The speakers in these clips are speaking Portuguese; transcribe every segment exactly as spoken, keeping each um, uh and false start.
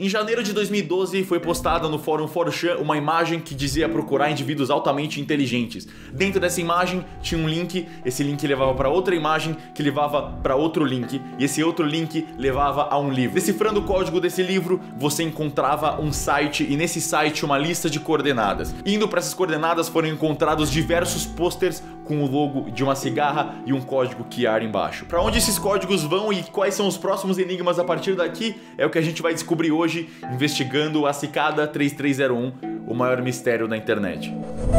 Em janeiro de dois mil e doze foi postada no fórum quatro chan uma imagem que dizia procurar indivíduos altamente inteligentes. Dentro dessa imagem tinha um link, esse link levava para outra imagem que levava para outro link e esse outro link levava a um livro. Decifrando o código desse livro, você encontrava um site e nesse site uma lista de coordenadas. Indo para essas coordenadas foram encontrados diversos posters com o logo de uma cigarra e um código Q R embaixo. Para onde esses códigos vão e quais são os próximos enigmas a partir daqui é o que a gente vai descobrir hoje, investigando a Cicada três três zero um, o maior mistério da internet.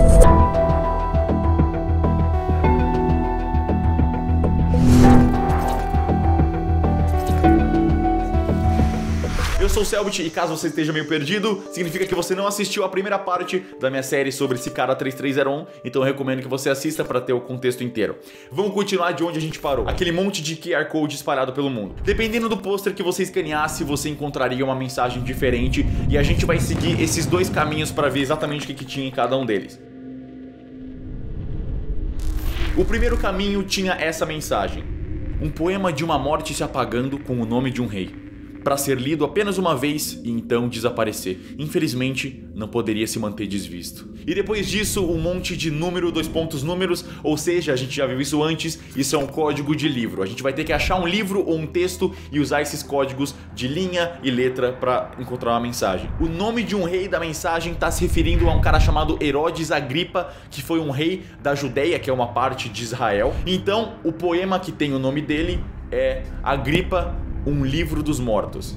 Eu sou o Selbit e caso você esteja meio perdido, significa que você não assistiu a primeira parte da minha série sobre Cicada três três zero um, então eu recomendo que você assista para ter o contexto inteiro. Vamos continuar de onde a gente parou, aquele monte de Q R Code espalhado pelo mundo. Dependendo do pôster que você escaneasse, você encontraria uma mensagem diferente e a gente vai seguir esses dois caminhos para ver exatamente o que, que tinha em cada um deles. O primeiro caminho tinha essa mensagem: um poema de uma morte se apagando com o nome de um rei, para ser lido apenas uma vez e então desaparecer. Infelizmente, não poderia se manter desvisto. E depois disso, um monte de número, dois pontos números, ou seja, a gente já viu isso antes, isso é um código de livro. A gente vai ter que achar um livro ou um texto e usar esses códigos de linha e letra para encontrar uma mensagem. O nome de um rei da mensagem está se referindo a um cara chamado Herodes Agripa, que foi um rei da Judéia, que é uma parte de Israel. Então, o poema que tem o nome dele é Agripa, um livro dos mortos.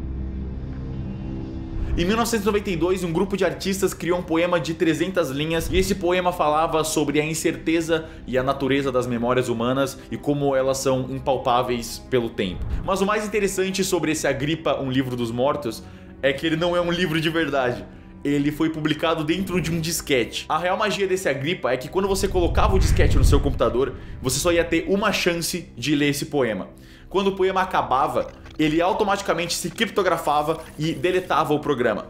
Em mil novecentos e noventa e dois, um grupo de artistas criou um poema de trezentas linhas e esse poema falava sobre a incerteza e a natureza das memórias humanas e como elas são impalpáveis pelo tempo. Mas o mais interessante sobre esse Agripa, um livro dos mortos, é que ele não é um livro de verdade. Ele foi publicado dentro de um disquete. A real magia desse Agripa é que quando você colocava o disquete no seu computador, você só ia ter uma chance de ler esse poema. Quando o poema acabava, ele automaticamente se criptografava e deletava o programa.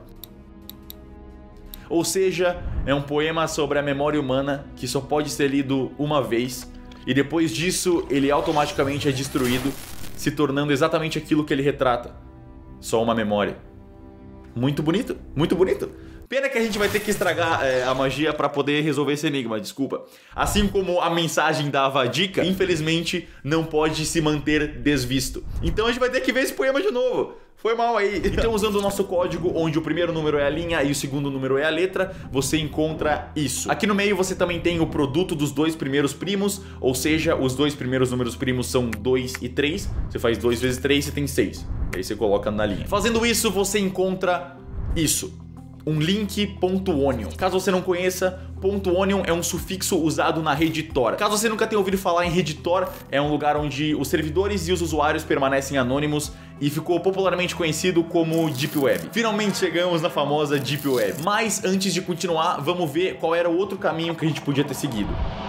Ou seja, é um poema sobre a memória humana que só pode ser lido uma vez e depois disso ele automaticamente é destruído, se tornando exatamente aquilo que ele retrata: só uma memória. Muito bonito, muito bonito. Pena que a gente vai ter que estragar é, a magia para poder resolver esse enigma, desculpa. Assim como a mensagem dava a dica, infelizmente não pode se manter desvisto. Então a gente vai ter que ver esse poema de novo. Foi mal aí. Então, usando o nosso código, onde o primeiro número é a linha e o segundo número é a letra, você encontra isso. Aqui no meio você também tem o produto dos dois primeiros primos, ou seja, os dois primeiros números primos são dois e três. Você faz dois vezes três, você tem seis. Aí você coloca na linha. Fazendo isso, você encontra isso: um link.onion. Caso você não conheça, .onion é um sufixo usado na rede Tor. Caso você nunca tenha ouvido falar em rede Tor, é um lugar onde os servidores e os usuários permanecem anônimos e ficou popularmente conhecido como Deep Web. Finalmente chegamos na famosa Deep Web. Mas antes de continuar, vamos ver qual era o outro caminho que a gente podia ter seguido.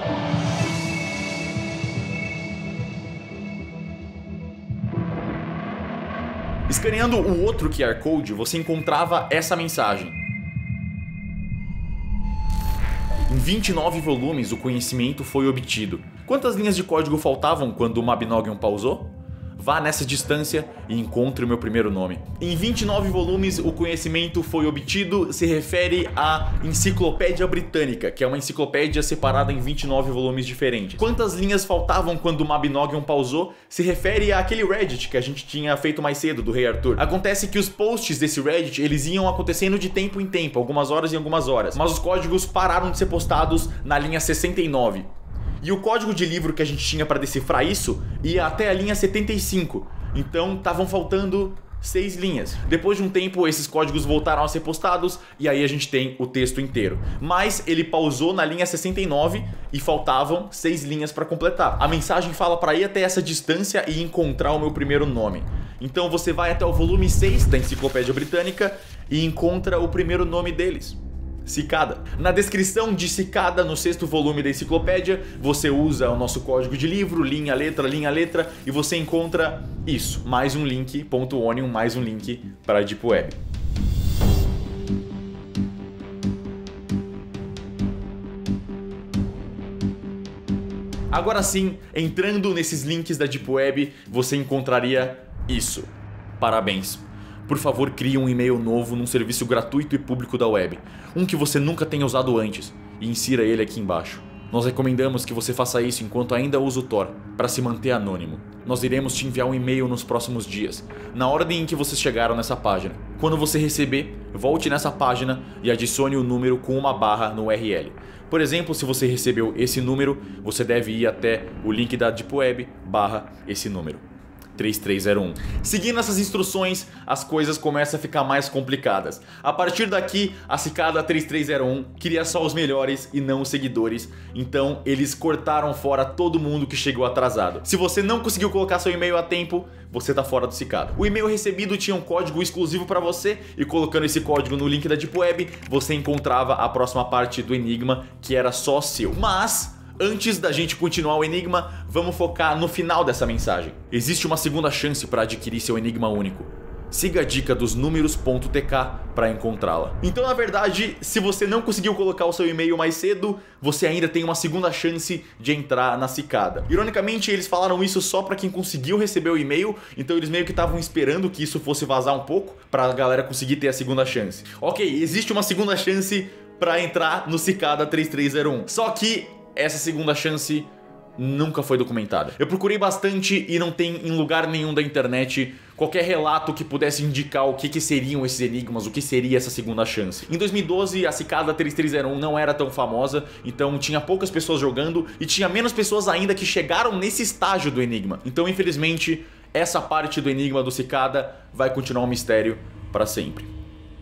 Escaneando o outro Q R Code, você encontrava essa mensagem: em vinte e nove volumes o conhecimento foi obtido. Quantas linhas de código faltavam quando o Mabinogion pausou? Vá nessa distância e encontre o meu primeiro nome. Em vinte e nove volumes o conhecimento foi obtido se refere à Enciclopédia Britânica, que é uma enciclopédia separada em vinte e nove volumes diferentes. Quantas linhas faltavam quando o Mabinogion pausou se refere àquele Reddit que a gente tinha feito mais cedo, do Rei Arthur. Acontece que os posts desse Reddit, eles iam acontecendo de tempo em tempo, algumas horas em algumas horas, mas os códigos pararam de ser postados na linha sessenta e nove. E o código de livro que a gente tinha para decifrar isso ia até a linha setenta e cinco. Então estavam faltando seis linhas. Depois de um tempo, esses códigos voltaram a ser postados e aí a gente tem o texto inteiro. Mas ele pausou na linha sessenta e nove e faltavam seis linhas para completar. A mensagem fala para ir até essa distância e encontrar o meu primeiro nome. Então você vai até o volume seis da Enciclopédia Britânica e encontra o primeiro nome deles: Cicada. Na descrição de Cicada, no sexto volume da enciclopédia, você usa o nosso código de livro, linha, letra, linha, letra, e você encontra isso, mais um link, .onion, mais um link para a Deep Web. Agora sim, entrando nesses links da Deep Web, você encontraria isso. Parabéns! por favor crie um e-mail novo num serviço gratuito e público da web, um que você nunca tenha usado antes, e insira ele aqui embaixo. Nós recomendamos que você faça isso enquanto ainda usa o Tor, para se manter anônimo. Nós iremos te enviar um e-mail nos próximos dias, na ordem em que vocês chegaram nessa página. Quando você receber, volte nessa página e adicione o número com uma barra no U R L. Por exemplo, se você recebeu esse número, você deve ir até o link da Deep Web barra esse número. três três zero um. Seguindo essas instruções, as coisas começam a ficar mais complicadas. A partir daqui, a Cicada três três zero um queria só os melhores e não os seguidores, então eles cortaram fora todo mundo que chegou atrasado. Se você não conseguiu colocar seu e-mail a tempo, você tá fora do Cicada. O e-mail recebido tinha um código exclusivo para você, e colocando esse código no link da Deep Web, você encontrava a próxima parte do enigma, que era só seu. Mas antes da gente continuar o enigma, vamos focar no final dessa mensagem. Existe uma segunda chance para adquirir seu enigma único. Siga a dica dos números.tk para encontrá-la. Então, na verdade, se você não conseguiu colocar o seu e-mail mais cedo, você ainda tem uma segunda chance de entrar na Cicada. Ironicamente, eles falaram isso só para quem conseguiu receber o e-mail, então eles meio que estavam esperando que isso fosse vazar um pouco para a galera conseguir ter a segunda chance. Ok, existe uma segunda chance para entrar no Cicada três três zero um. Só que essa segunda chance nunca foi documentada. Eu procurei bastante e não tem em lugar nenhum da internet qualquer relato que pudesse indicar o que, que seriam esses enigmas, o que seria essa segunda chance. Em dois mil e doze, a Cicada três três zero um não era tão famosa, então tinha poucas pessoas jogando e tinha menos pessoas ainda que chegaram nesse estágio do enigma. Então, infelizmente, essa parte do enigma do Cicada vai continuar um mistério para sempre.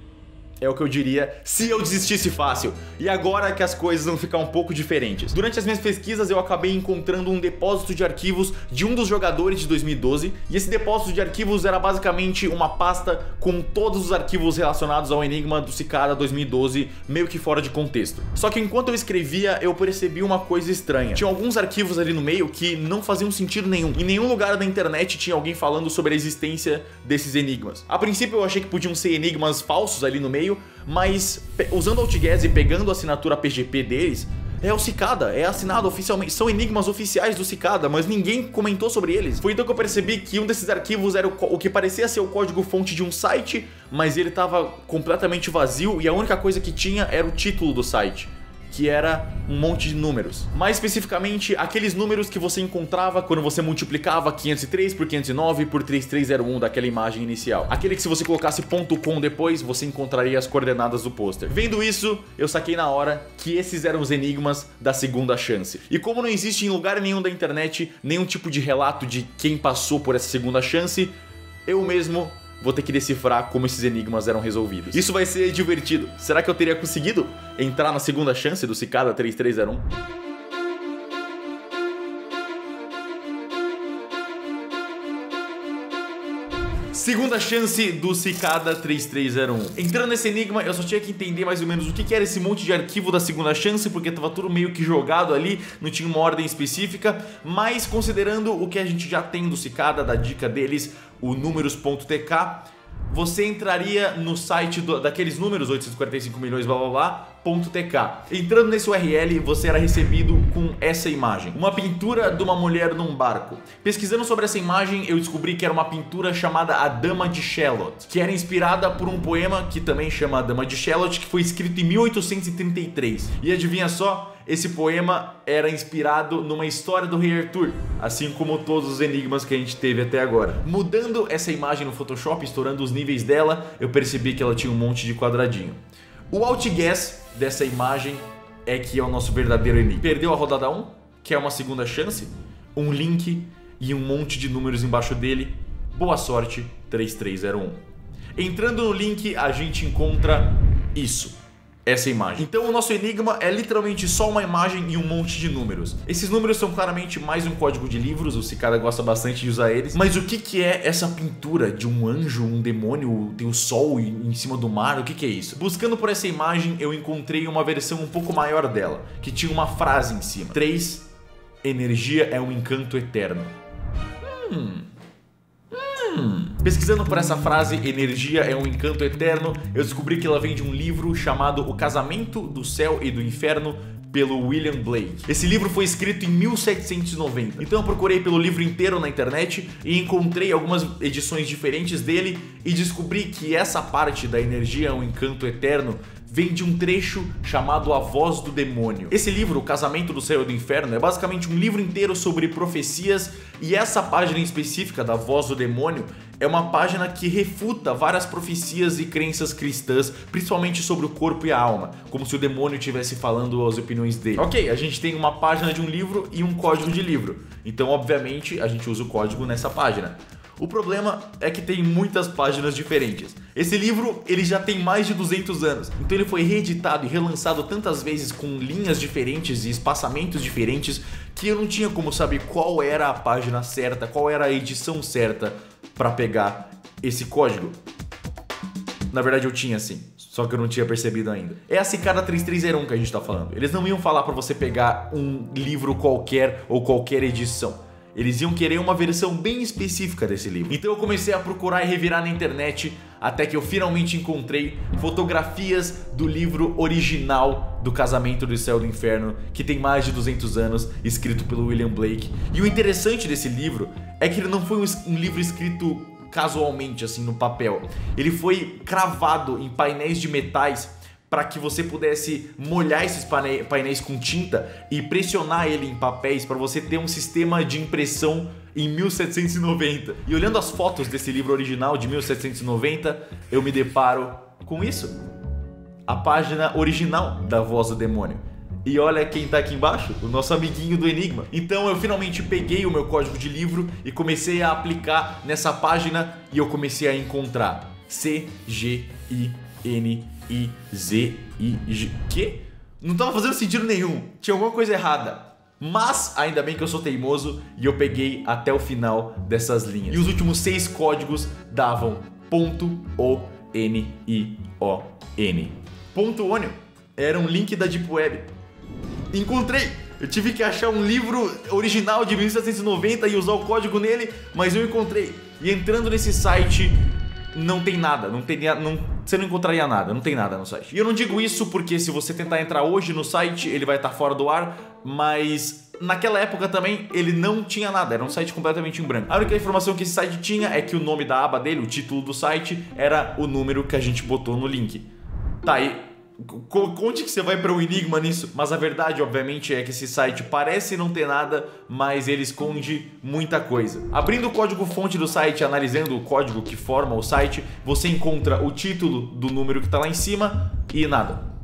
É o que eu diria se eu desistisse fácil. E agora que as coisas vão ficar um pouco diferentes. Durante as minhas pesquisas eu acabei encontrando um depósito de arquivos de um dos jogadores de dois mil e doze. E esse depósito de arquivos era basicamente uma pasta com todos os arquivos relacionados ao enigma do Cicada dois mil e doze, meio que fora de contexto. Só que enquanto eu escrevia, eu percebi uma coisa estranha. Tinha alguns arquivos ali no meio que não faziam sentido nenhum. Em nenhum lugar da internet tinha alguém falando sobre a existência desses enigmas. A princípio eu achei que podiam ser enigmas falsos ali no meio, mas usando o Outguess e pegando a assinatura P G P deles, é o Cicada, é assinado oficialmente, são enigmas oficiais do Cicada, mas ninguém comentou sobre eles. Foi então que eu percebi que um desses arquivos era o, o que parecia ser o código-fonte de um site, mas ele estava completamente vazio e a única coisa que tinha era o título do site, que era um monte de números. Mais especificamente, aqueles números que você encontrava quando você multiplicava quinhentos e três por quinhentos e nove por três três zero um daquela imagem inicial. Aquele que se você colocasse .com depois, você encontraria as coordenadas do pôster. Vendo isso, eu saquei na hora que esses eram os enigmas da segunda chance. E como não existe em lugar nenhum da internet nenhum tipo de relato de quem passou por essa segunda chance, eu mesmo vou ter que decifrar como esses enigmas eram resolvidos. Isso vai ser divertido. Será que eu teria conseguido entrar na segunda chance do Cicada três três zero um? Segunda chance do Cicada três três zero um. Entrando nesse enigma, eu só tinha que entender mais ou menos o que era esse monte de arquivo da segunda chance, porque tava tudo meio que jogado ali, não tinha uma ordem específica, mas considerando o que a gente já tem do Cicada, da dica deles, o números.tk, você entraria no site do, daqueles números, oitocentos e quarenta e cinco milhões, blá blá blá, .tk. Entrando nesse U R L, você era recebido com essa imagem, uma pintura de uma mulher num barco. Pesquisando sobre essa imagem, eu descobri que era uma pintura chamada A Dama de Shalott, que era inspirada por um poema que também chama A Dama de Shalott, que foi escrito em mil oitocentos e trinta e três. E adivinha só? Esse poema era inspirado numa história do Rei Arthur, assim como todos os enigmas que a gente teve até agora. Mudando essa imagem no Photoshop, estourando os níveis dela, eu percebi que ela tinha um monte de quadradinho. O outguess dessa imagem é que é o nosso verdadeiro enigma. Perdeu a rodada um, que é uma segunda chance, um link e um monte de números embaixo dele. Boa sorte, três três zero um. Entrando no link, a gente encontra isso. Essa imagem. Então o nosso enigma é literalmente só uma imagem e um monte de números. Esses números são claramente mais um código de livros, o Cicada gosta bastante de usar eles. Mas o que que é essa pintura de um anjo, um demônio, tem o sol em cima do mar, o que que é isso? Buscando por essa imagem eu encontrei uma versão um pouco maior dela, que tinha uma frase em cima. três. Energia é um encanto eterno. Hum... Hum. Pesquisando por essa frase, energia é um encanto eterno, eu descobri que ela vem de um livro chamado O Casamento do Céu e do Inferno, pelo William Blake. Esse livro foi escrito em mil setecentos e noventa. Então eu procurei pelo livro inteiro na internet e encontrei algumas edições diferentes dele e descobri que essa parte da energia, um encanto eterno, vem de um trecho chamado A Voz do Demônio. Esse livro, O Casamento do Céu e do Inferno, é basicamente um livro inteiro sobre profecias, e essa página em específica da Voz do Demônio é uma página que refuta várias profecias e crenças cristãs, principalmente sobre o corpo e a alma, como se o demônio estivesse falando as opiniões dele. Ok, a gente tem uma página de um livro e um código de livro, então obviamente a gente usa o código nessa página. O problema é que tem muitas páginas diferentes. Esse livro, ele já tem mais de duzentos anos, então ele foi reeditado e relançado tantas vezes com linhas diferentes e espaçamentos diferentes que eu não tinha como saber qual era a página certa, qual era a edição certa para pegar esse código. Na verdade eu tinha sim, só que eu não tinha percebido ainda. É a Cicada três três zero um que a gente tá falando. Eles não iam falar para você pegar um livro qualquer ou qualquer edição. Eles iam querer uma versão bem específica desse livro. Então eu comecei a procurar e revirar na internet até que eu finalmente encontrei fotografias do livro original do Casamento do Céu e do Inferno, que tem mais de duzentos anos, escrito pelo William Blake. E o interessante desse livro é que ele não foi um livro escrito casualmente, assim, no papel. Ele foi cravado em painéis de metais para que você pudesse molhar esses painéis com tinta e pressionar ele em papéis para você ter um sistema de impressão em mil setecentos e noventa. E olhando as fotos desse livro original de mil setecentos e noventa, eu me deparo com isso. A página original da Voz do Demônio. E olha quem tá aqui embaixo, o nosso amiguinho do Enigma. Então eu finalmente peguei o meu código de livro e comecei a aplicar nessa página e eu comecei a encontrar C G I N I Z I G. Que? Não tava fazendo sentido nenhum. Tinha alguma coisa errada. Mas ainda bem que eu sou teimoso e eu peguei até o final dessas linhas. E os últimos seis códigos davam ponto O N I O N. Ponto Onion era um link da Deep Web. Encontrei! Eu tive que achar um livro original de mil setecentos e noventa e usar o código nele, mas eu encontrei. E entrando nesse site, não tem nada, não tem, não, você não encontraria nada, não tem nada no site. E eu não digo isso porque se você tentar entrar hoje no site, ele vai estar fora do ar, mas naquela época também ele não tinha nada, era um site completamente em branco. A única informação que esse site tinha é que o nome da aba dele, o título do site, era o número que a gente botou no link. Tá, e onde que você vai para o Enigma nisso? Mas a verdade, obviamente, é que esse site parece não ter nada, mas ele esconde muita coisa. Abrindo o código-fonte do site, analisando o código que forma o site, você encontra o título do número que está lá em cima e nada.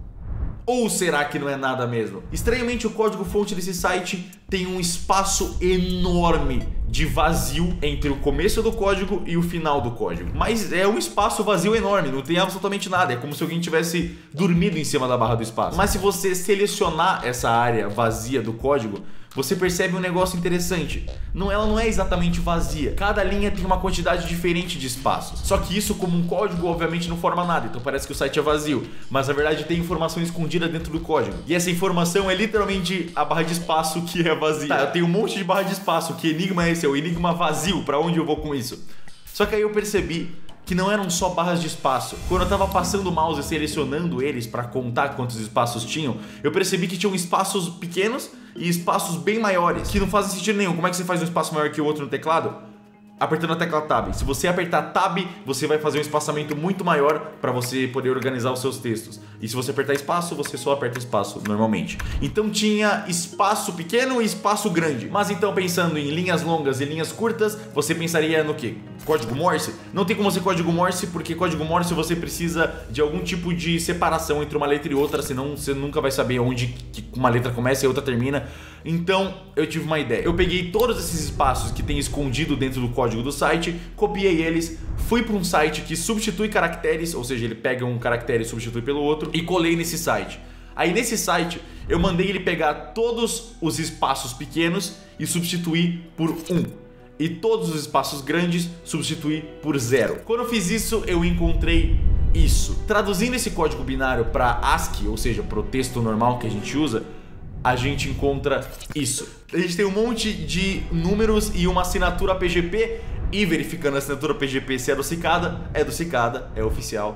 Ou será que não é nada mesmo? Estranhamente, o código-fonte desse site tem um espaço enorme de vazio entre o começo do código e o final do código. Mas é um espaço vazio enorme, não tem absolutamente nada. É como se alguém tivesse dormido em cima da barra do espaço. Mas se você selecionar essa área vazia do código, você percebe um negócio interessante. Não, ela não é exatamente vazia. Cada linha tem uma quantidade diferente de espaços. Só que isso, como um código, obviamente não forma nada. Então parece que o site é vazio. Mas na verdade tem informação escondida dentro do código. E essa informação é literalmente a barra de espaço que é vazia. Tá, eu tenho um monte de barra de espaço. Que enigma é esse? É o enigma vazio. Pra onde eu vou com isso? Só que aí eu percebi que não eram só barras de espaço. Quando eu tava passando o mouse e selecionando eles para contar quantos espaços tinham, eu percebi que tinham espaços pequenos e espaços bem maiores, que não fazem sentido nenhum. Como é que você faz um espaço maior que o outro no teclado? Apertando a tecla Tab. Se você apertar Tab, você vai fazer um espaçamento muito maior para você poder organizar os seus textos. E se você apertar espaço, você só aperta espaço normalmente. Então tinha espaço pequeno e espaço grande. Mas então, pensando em linhas longas e linhas curtas, você pensaria no quê? Código Morse? Não tem como ser código Morse, porque código Morse você precisa de algum tipo de separação entre uma letra e outra, senão você nunca vai saber onde uma letra começa e a outra termina. Então eu tive uma ideia. Eu peguei todos esses espaços que tem escondido dentro do código do site, copiei eles, fui para um site que substitui caracteres, ou seja, ele pega um caractere e substitui pelo outro, e colei nesse site. Aí nesse site eu mandei ele pegar todos os espaços pequenos e substituir por um. E todos os espaços grandes substituir por zero. Quando eu fiz isso, eu encontrei isso. Traduzindo esse código binário para ASCII, ou seja, para o texto normal que a gente usa, a gente encontra isso. A gente tem um monte de números e uma assinatura P G P, e verificando a assinatura P G P se é do Cicada, é do Cicada, é oficial.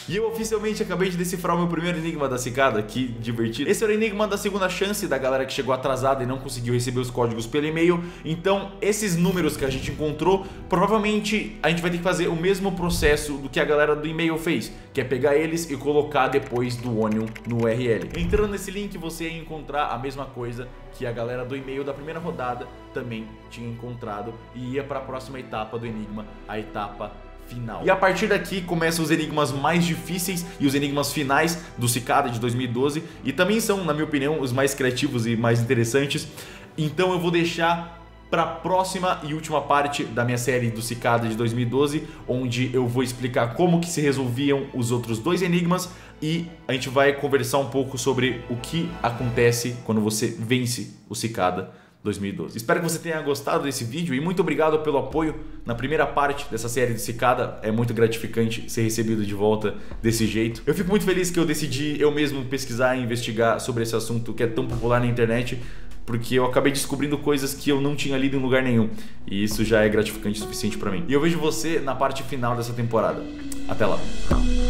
E eu oficialmente acabei de decifrar o meu primeiro enigma da cicada, que divertido. Esse era o enigma da segunda chance da galera que chegou atrasada e não conseguiu receber os códigos pelo e-mail. Então, esses números que a gente encontrou, provavelmente a gente vai ter que fazer o mesmo processo do que a galera do e-mail fez, que é pegar eles e colocar depois do Onion no U R L. Entrando nesse link, você ia encontrar a mesma coisa que a galera do e-mail da primeira rodada também tinha encontrado e ia para a próxima etapa do enigma, a etapa final. E a partir daqui começam os enigmas mais difíceis e os enigmas finais do Cicada de dois mil e doze, e também são, na minha opinião, os mais criativos e mais interessantes. Então eu vou deixar para a próxima e última parte da minha série do Cicada de dois mil e doze, onde eu vou explicar como que se resolviam os outros dois enigmas e a gente vai conversar um pouco sobre o que acontece quando você vence o Cicada dois mil e doze. Espero que você tenha gostado desse vídeo e muito obrigado pelo apoio na primeira parte dessa série de Cicada. É muito gratificante ser recebido de volta desse jeito. Eu fico muito feliz que eu decidi eu mesmo pesquisar e investigar sobre esse assunto que é tão popular na internet, porque eu acabei descobrindo coisas que eu não tinha lido em lugar nenhum, e isso já é gratificante o suficiente pra mim. E eu vejo você na parte final dessa temporada. Até lá!